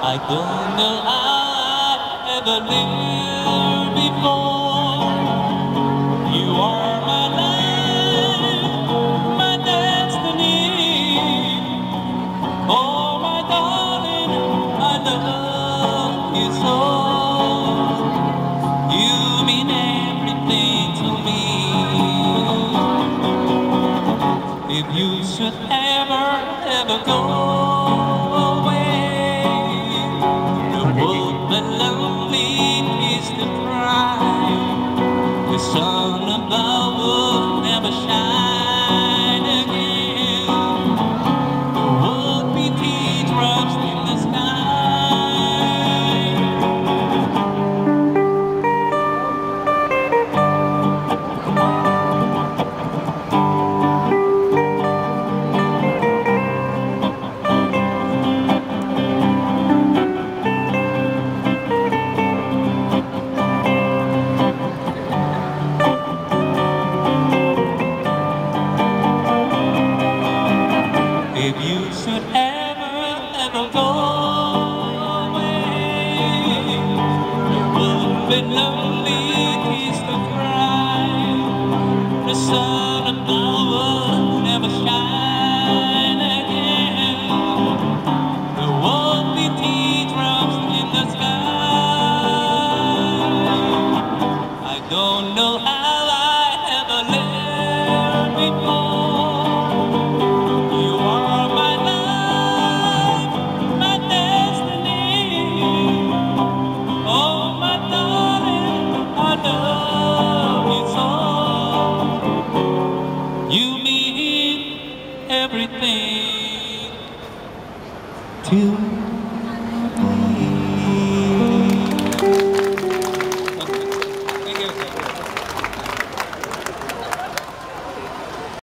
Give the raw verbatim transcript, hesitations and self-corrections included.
I don't know how I ever lived before. You are my life, my destiny. Oh, my darling, I love you so. You mean everything to me. If you should ever, ever go away, the world below me is to cry. The sun above will never shine again. There would be teardrops in the sky. If you should ever, ever go away, you would be lonely.